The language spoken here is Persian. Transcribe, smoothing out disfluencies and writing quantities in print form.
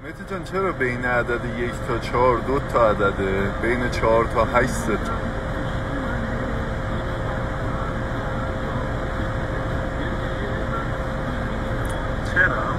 مهدی جان چرا بین عدد 1 تا 4 2 تا عدده، بین 4 تا 8 3 تا؟ چرا؟